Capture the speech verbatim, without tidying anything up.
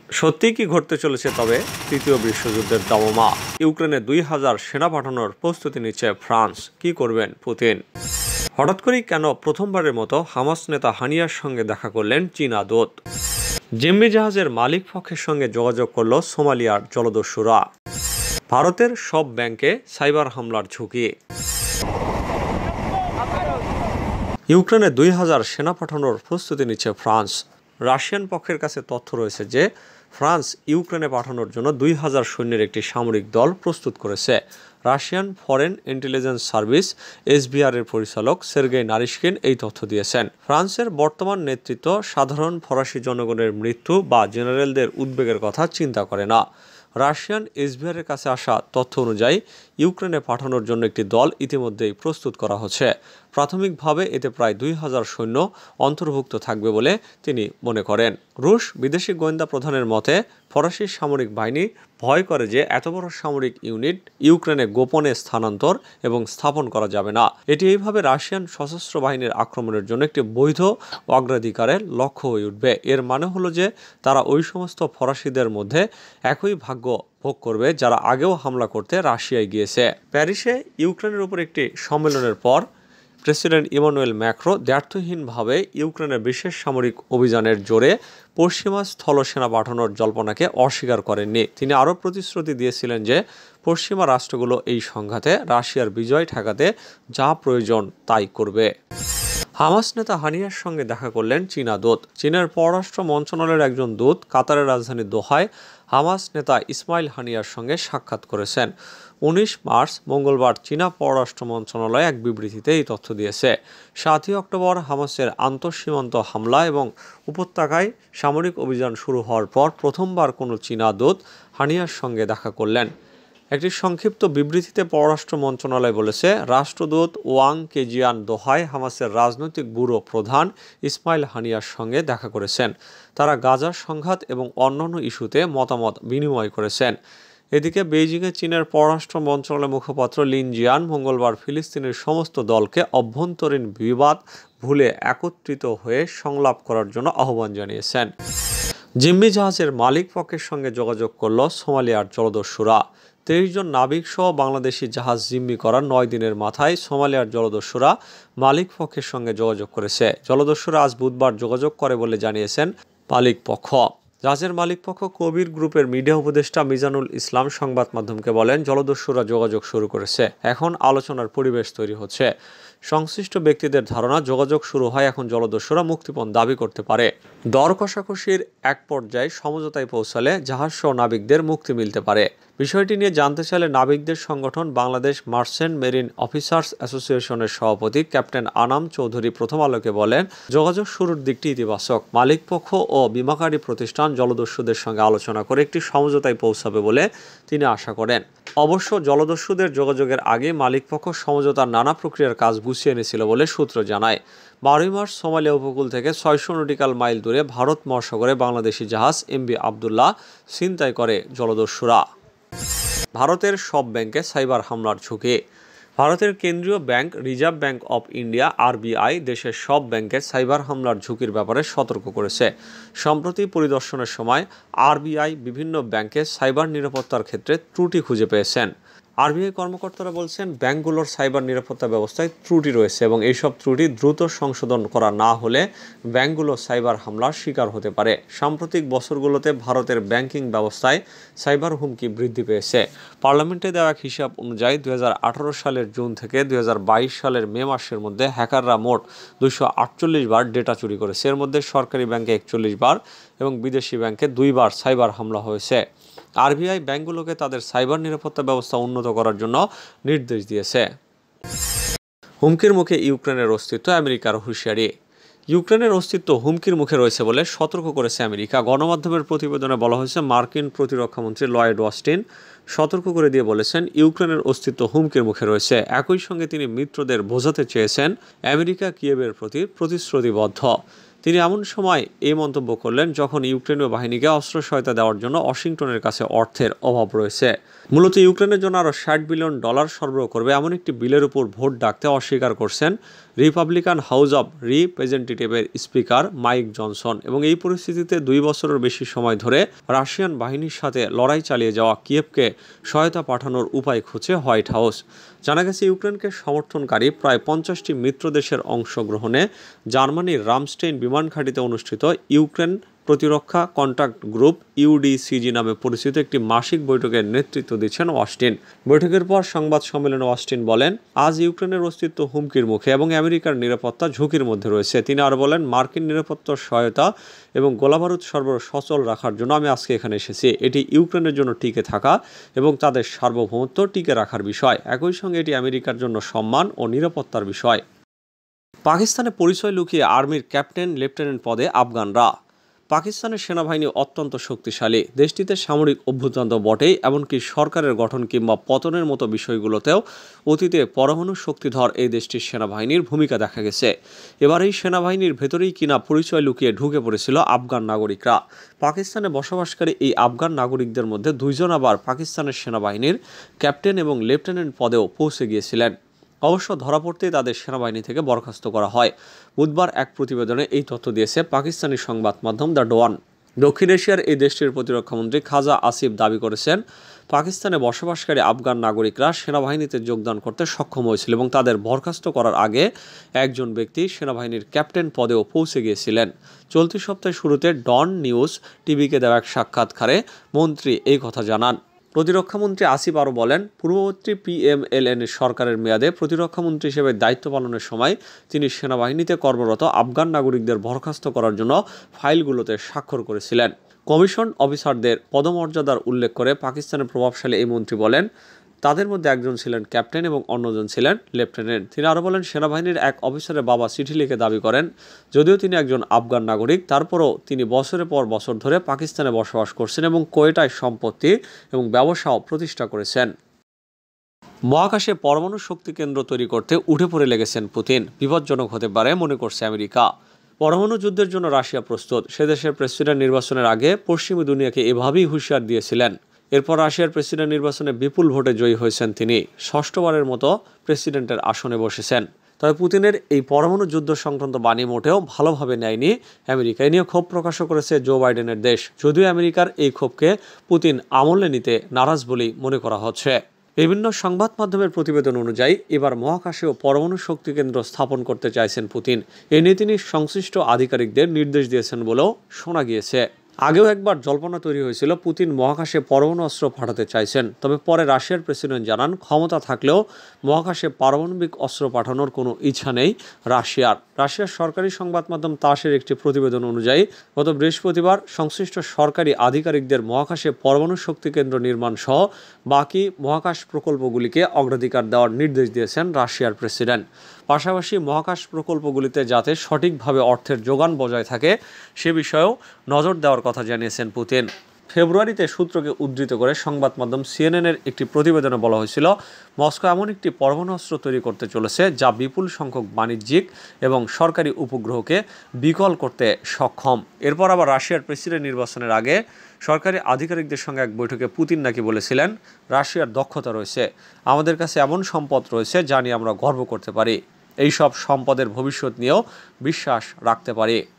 সত্যিই কি ঘটতে চলেছে তবে তৃতীয় বিশ্বযুদ্ধের দামামা? ইউক্রেনে দুই হাজার সেনা পাঠানোর প্রস্তুতি নিচ্ছে ফ্রান্স। কি করবেন পুতিন? হঠাৎ করেই কেন প্রথমবারের মতো হামাস নেতা হানিয়ার সঙ্গে দেখা করলেন চীনা দূত? জিম্মি জাহাজের মালিক পক্ষের সঙ্গে যোগাযোগ করল সোমালিয়ার জলদস্যুরা। ভারতের সব ব্যাংকে সাইবার হামলার ঝুঁকি। ইউক্রেনে দুই হাজার সেনা পাঠানোর প্রস্তুতি নিচ্ছে ফ্রান্স। রাশিয়ান পক্ষের কাছে তথ্য রয়েছে যে ফ্রান্স ইউক্রেনে পাঠানোর জন্য দুই হাজার সৈন্যের একটি সামরিক দল প্রস্তুত করেছে। Russian foreign intelligence service SBR এর পরিচালক সের্গেই নারিশকিন এই তথ্য দিয়েছেন। ফ্রান্সের বর্তমান নেতৃত্ব সাধারণ ফরাসি জনগণের মৃত্যু বা জেনারেলদের উদ্বেগের কথা চিন্তা করে না। রাশিয়ান এসবিআর এর কাছে আসা তথ্য অনুযায়ী ইউক্রেনে পাঠানোর জন্য একটি দল ইতিমধ্যেই প্রস্তুত করা হচ্ছে। প্রাথমিকভাবে এতে প্রায় দুই হাজার সৈন্য অন্তর্ভুক্ত থাকবে বলে তিনি মনে করেন। রুশ বিদেশি গোয়েন্দা প্রধানের মতে ফরাসি সামরিক বাহিনী ভয় করে যে এত বড় সামরিক ইউনিট ইউক্রেনে গোপনে স্থানান্তর এবং স্থাপন করা যাবে না। এটি এইভাবে রাশিয়ান সশস্ত্র বাহিনীর আক্রমণের জন্য একটি বৈধ অগ্রাধিকারের লক্ষ্য হয়ে উঠবে। এর মানে হলো যে তারা ওই সমস্ত ফরাসিদের মধ্যে একই ভাগ্য ভোগ করবে যারা আগেও হামলা করতে রাশিয়ায় গিয়েছে। প্যারিসে ইউক্রেনের উপর একটি সম্মেলনের পর প্রেসিডেন্ট ইমানুয়েল ম্যাক্রো দ্ব্যর্থহীনভাবে ইউক্রেনের বিশেষ সামরিক অভিযানের জোরে পশ্চিমা স্থল সেনা পাঠানোর জল্পনাকে অস্বীকার করেননি। তিনি আরও প্রতিশ্রুতি দিয়েছিলেন যে পশ্চিমা রাষ্ট্রগুলো এই সংঘাতে রাশিয়ার বিজয় ঠেকাতে যা প্রয়োজন তাই করবে। হামাস নেতা হানিয়ার সঙ্গে দেখা করলেন চীনা দূত। চীনের পররাষ্ট্র মন্ত্রণালয়ের একজন দূত কাতারের রাজধানী দোহায় হামাস নেতা ইসমাইল হানিয়ার সঙ্গে সাক্ষাৎ করেছেন। উনিশ মার্চ মঙ্গলবার চীনা পররাষ্ট্র মন্ত্রণালয় এক বিবৃতিতে এই তথ্য দিয়েছে। সাতই অক্টোবর হামাসের আন্তঃসীমান্ত হামলা এবং উপত্যকায় সামরিক অভিযান শুরু হওয়ার পর প্রথমবার কোনো চীনা দূত হানিয়ার সঙ্গে দেখা করলেন। একটি সংক্ষিপ্ত বিবৃতিতে পররাষ্ট্র মন্ত্রণালয় বলেছে, রাষ্ট্রদূত ওয়াং কেজিয়ান দোহায় হামাসের রাজনৈতিক ব্যুরো প্রধান ইসমাইল হানিয়ার সঙ্গে দেখা করেছেন। তারা গাজার সংঘাত এবং অন্যান্য ইস্যুতে মতামত বিনিময় করেছেন। এদিকে বেইজিংয়ে চীনের পররাষ্ট্র মন্ত্রণালয়ের মুখপাত্র লিন জিয়ান মঙ্গলবার ফিলিস্তিনের সমস্ত দলকে অভ্যন্তরীণ বিবাদ ভুলে একত্রিত হয়ে সংলাপ করার জন্য আহ্বান জানিয়েছেন। জিম্মি জাহাজের মালিক পক্ষের সঙ্গে যোগাযোগ করল সোমালিয়ার জলদস্যুরা। তেইশ জন নাবিক সহ বাংলাদেশি জাহাজ জিম্মি করার নয় দিনের মাথায় সোমালিয়ার জলদস্যুরা মালিক পক্ষের সঙ্গে যোগাযোগ করেছে। জলদস্যুরা আজ বুধবার যোগাযোগ করে বলে জানিয়েছেন মালিক পক্ষ। জাহাজের মালিক পক্ষ কবির গ্রুপের মিডিয়া উপদেষ্টা মিজানুল ইসলাম সংবাদ মাধ্যমকে বলেন, জলদস্যুরা যোগাযোগ শুরু করেছে, এখন আলোচনার পরিবেশ তৈরি হচ্ছে। সংশ্লিষ্ট ব্যক্তিদের ধারণা যোগাযোগ শুরু হয় এখন জলদস্যুরা মুক্তিপণ দাবি করতে পারে। দর কষাকষির এক পর্যায়ে সমঝোতায় পৌঁছালে জাহাজসহ নাবিকদের মুক্তি মিলতে পারে। বিষয়টি নিয়ে জানতে চাইলে নাবিকদের সংগঠন বাংলাদেশ মার্চেন্ট মেরিন অফিসার্স অ্যাসোসিয়েশনের সভাপতি ক্যাপ্টেন আনাম চৌধুরী প্রথম আলোকে বলেন, যোগাযোগ শুরুর দিকটি ইতিবাচক। মালিকপক্ষ ও বিমাকারী প্রতিষ্ঠান জলদস্যুদের সঙ্গে আলোচনা করে একটি সমঝোতায় পৌঁছাবে বলে তিনি আশা করেন। অবশ্য জলদস্যুদের যোগাযোগের আগে মালিকপক্ষ সমঝোতার নানা প্রক্রিয়ার কাজ গুছিয়ে এনেছিল বলে সূত্র জানায়। বারোই মার্চ সোমালিয়া উপকূল থেকে ছয়শো নটিক্যাল মাইল দূরে ভারত মহাসাগরে বাংলাদেশি জাহাজ এমবি আবদুল্লাহ ছিনতাই করে জলদস্যুরা। ভারতের সব ব্যাংকে সাইবার হামলার ঝুঁকি। ভারতের কেন্দ্রীয় bank Reserve Bank of India RBI দেশের সব ব্যাংকে সাইবার হামলার ঝুঁকির ব্যাপারে সতর্ক করেছে। সম্প্রতি পরিদর্শনের সময় আরবিআই বিভিন্ন ব্যাংকে সাইবার নিরাপত্তার ক্ষেত্রে ত্রুটি খুঁজে পেয়েছেন। আরবিআই কর্মকর্তারা বলছেন, ব্যাংকগুলোর সাইবার নিরাপত্তা ব্যবস্থায় ত্রুটি রয়েছে এবং এইসব ত্রুটি দ্রুত সংশোধন করা না হলে ব্যাংকগুলো সাইবার হামলার শিকার হতে পারে। সাম্প্রতিক বছরগুলোতে ভারতের ব্যাংকিং ব্যবস্থায় সাইবার হুমকি বৃদ্ধি পেয়েছে। পার্লামেন্টে দেওয়া এক হিসাব অনুযায়ী দুই হাজার আঠারো সালের জুন থেকে দুই হাজার বাইশ সালের মে মাসের মধ্যে হ্যাকাররা মোট দুইশো আটচল্লিশ বার ডেটা চুরি করেছে। এর মধ্যে সরকারি ব্যাংকে একচল্লিশ বার এবং বিদেশি ব্যাংকে দুইবার সাইবার হামলা হয়েছে। আরবিআই ব্যাংকগুলোকে তাদের সাইবার নিরাপত্তা ব্যবস্থা উন্নত করার জন্য নির্দেশ দিয়েছে। হুমকির মুখে ইউক্রেনের অস্তিত্ব, আমেরিকার হুঁশিয়ারি। ইউক্রেনের অস্তিত্ব হুমকির মুখে রয়েছে বলে সতর্ক করেছে আমেরিকা। গণমাধ্যমের প্রতিবেদনে বলা হয়েছে, মার্কিন প্রতিরক্ষামন্ত্রী লয়েড অস্টিন সতর্ক করে দিয়ে বলেছেন, ইউক্রেনের অস্তিত্ব হুমকির মুখে রয়েছে। একই সঙ্গে তিনি মিত্রদের বোঝাতে চেয়েছেন আমেরিকা কিয়েভের প্রতি প্রতিশ্রুতিবদ্ধ। তিনি এমন সময় এই মন্তব্য করলেন যখন ইউক্রেনীয় বাহিনীকে অস্ত্র সহায়তা দেওয়ার জন্য ওয়াশিংটনের কাছে অর্থের অভাব রয়েছে। মূলত ইউক্রেনের জন্য আরও ষাট বিলিয়ন ডলার সরবরাহ করবে এমন একটি বিলের উপর ভোট ডাকতে অস্বীকার করছেন রিপাবলিকান হাউস অব রিপ্রেজেন্টেটিভের স্পিকার মাইক জনসন। এবং এই পরিস্থিতিতে দুই বছরের বেশি সময় ধরে রাশিয়ান বাহিনীর সাথে লড়াই চালিয়ে যাওয়া কিয়েভকে সহায়তা পাঠানোর উপায় খুঁজছে হোয়াইট হাউস। জানা গেছে ইউক্রেনকে সমর্থনকারী প্রায় পঞ্চাশটি মিত্র দেশের অংশগ্রহণে জার্মানির রামস্টেইন বিমান ঘাঁটিতে অনুষ্ঠিত ইউক্রেন প্রতিরক্ষা কন্ট্যাক্ট গ্রুপ ইউডিসিজি নামে পরিচিত একটি মাসিক বৈঠকের নেতৃত্ব দিচ্ছেন ওয়াস্টিন। বৈঠকের পর সংবাদ সম্মেলনে ওয়াস্টিন বলেন, আজ ইউক্রেনের অস্তিত্ব হুমকির মুখে এবং আমেরিকার নিরাপত্তা ঝুঁকির মধ্যে রয়েছে। তিনি আরও বলেন, মার্কিন নিরাপত্তা সহায়তা এবং গোলাবারুদ সরবরাহ সচল রাখার জন্য আমি আজকে এখানে এসেছি। এটি ইউক্রেনের জন্য টিকে থাকা এবং তাদের সার্বভৌমত্ব টিকে রাখার বিষয়। একই সঙ্গে এটি আমেরিকার জন্য সম্মান ও নিরাপত্তার বিষয়। পাকিস্তানে পরিচয় লুকিয়ে আর্মির ক্যাপ্টেন লেফটেন্যান্ট পদে আফগানরা। পাকিস্তানের সেনাবাহিনী অত্যন্ত শক্তিশালী। দেশটিতে সামরিক অভ্যুত্থান তো বটেই, এমনকি সরকারের গঠন কিংবা পতনের মতো বিষয়গুলোতেও অতীতে পরমাণু শক্তিধর এই দেশটির সেনাবাহিনীর ভূমিকা দেখা গেছে। এবার এই সেনাবাহিনীর ভেতরেই কিনা পরিচয় লুকিয়ে ঢুকে পড়েছিল আফগান নাগরিকরা। পাকিস্তানে বসবাসকারী এই আফগান নাগরিকদের মধ্যে দুইজন আবার পাকিস্তানের সেনাবাহিনীর ক্যাপ্টেন এবং লেফটেন্যান্ট পদেও পৌঁছে গিয়েছিলেন। অবশ্য ধরা পড়তেই তাদের সেনাবাহিনী থেকে বরখাস্ত করা হয়। বুধবার এক প্রতিবেদনে এই তথ্য দিয়েছে পাকিস্তানি সংবাদ মাধ্যম দ্য ডোয়ান। দক্ষিণ এশিয়ার এই দেশটির প্রতিরক্ষামন্ত্রী খাজা আসিফ দাবি করেছেন, পাকিস্তানে বসবাসকারী আফগান নাগরিকরা সেনাবাহিনীতে যোগদান করতে সক্ষম হয়েছিল এবং তাদের বরখাস্ত করার আগে একজন ব্যক্তি সেনাবাহিনীর ক্যাপ্টেন পদেও পৌঁছে গিয়েছিলেন। চলতি সপ্তাহের শুরুতে ডন নিউজ টিভিকে দেওয়া এক সাক্ষাৎকারে মন্ত্রী এই কথা জানান। প্রতিরক্ষামন্ত্রী আসিফ আরও বলেন, পূর্ববর্তী পিএমএলএন সরকারের মেয়াদে প্রতিরক্ষামন্ত্রী হিসেবে দায়িত্ব পালনের সময় তিনি সেনাবাহিনীতে কর্মরত আফগান নাগরিকদের বরখাস্ত করার জন্য ফাইলগুলোতে স্বাক্ষর করেছিলেন। কমিশন অফিসারদের পদমর্যাদার উল্লেখ করে পাকিস্তানের প্রভাবশালী এই মন্ত্রী বলেন, তাদের মধ্যে একজন ছিলেন ক্যাপ্টেন এবং অন্যজন ছিলেন লেফটেন্যান্ট। তিনি আরও বলেন, সেনাবাহিনীর এক অফিসারের বাবা চিঠি লিখে দাবি করেন, যদিও তিনি একজন আফগান নাগরিক, তারপরও তিনি বছরের পর বছর ধরে পাকিস্তানে বসবাস করছেন এবং কোয়েটায় সম্পত্তি এবং ব্যবসাও প্রতিষ্ঠা করেছেন। মহাকাশে পরমাণু শক্তি কেন্দ্র তৈরি করতে উঠে পড়ে লেগেছেন পুতিন। বিপজ্জনক হতে পারে মনে করছে আমেরিকা। পরমাণু যুদ্ধের জন্য রাশিয়া প্রস্তুত। সে দেশের প্রেসিডেন্ট নির্বাচনের আগে পশ্চিমী দুনিয়াকে এভাবেই হুঁশিয়ার দিয়েছিলেন। এরপর রাশিয়ার প্রেসিডেন্ট নির্বাচনে বিপুল ভোটে জয়ী হয়েছেন তিনি। ষষ্ঠবারের মতো প্রেসিডেন্টের আসনে বসেছেন। তবে পুতিনের এই পরমাণু যুদ্ধ সংক্রান্ত বাণী মোটেও ভালোভাবে নেয়নি আমেরিকা। এ নিয়ে ক্ষোভ প্রকাশও করেছে জো বাইডেনের দেশ। যদিও আমেরিকার এই ক্ষোভকে পুতিন আমলে নিতে নারাজ বলেই মনে করা হচ্ছে। বিভিন্ন সংবাদ মাধ্যমের প্রতিবেদন অনুযায়ী এবার মহাকাশেও পরমাণু শক্তি কেন্দ্র স্থাপন করতে চাইছেন পুতিন। এ নিয়ে তিনি সংশ্লিষ্ট আধিকারিকদের নির্দেশ দিয়েছেন বলেও শোনা গিয়েছে। আগেও একবার জল্পনা তৈরি হয়েছিল পুতিন মহাকাশে পরমাণু অস্ত্র পাঠাতে চাইছেন। তবে পরে রাশিয়ার প্রেসিডেন্ট জানান, ক্ষমতা থাকলেও মহাকাশে পারমাণবিক অস্ত্র পাঠানোর কোনো ইচ্ছা নেই রাশিয়ার। রাশিয়ার সরকারি সংবাদ মাধ্যম তাসের একটি প্রতিবেদন অনুযায়ী গত বৃহস্পতিবার সংশ্লিষ্ট সরকারি আধিকারিকদের মহাকাশে পরমাণু শক্তি কেন্দ্র নির্মাণ সহ বাকি মহাকাশ প্রকল্পগুলিকে অগ্রাধিকার দেওয়ার নির্দেশ দিয়েছেন রাশিয়ার প্রেসিডেন্ট। পাশাপাশি মহাকাশ প্রকল্পগুলিতে যাতে সঠিকভাবে অর্থের যোগান বজায় থাকে সে বিষয়েও নজর দেওয়ার কথা জানিয়েছেন পুতিন। ফেব্রুয়ারিতে সূত্রকে উদ্ধৃত করে সংবাদ মাধ্যম সিএনএনের একটি প্রতিবেদনে বলা হয়েছিল, মস্কো এমন একটি পরমাণু অস্ত্র তৈরি করতে চলেছে যা বিপুল সংখ্যক বাণিজ্যিক এবং সরকারি উপগ্রহকে বিকল করতে সক্ষম। এরপর আবার রাশিয়ার প্রেসিডেন্ট নির্বাচনের আগে সরকারি আধিকারিকদের সঙ্গে এক বৈঠকে পুতিন নাকি বলেছিলেন, রাশিয়ার দক্ষতা রয়েছে, আমাদের কাছে এমন সম্পদ রয়েছে যা নিয়ে আমরা গর্ব করতে পারি, এই সব সম্পদের ভবিষ্যৎ নিয়েও বিশ্বাস রাখতে পারি।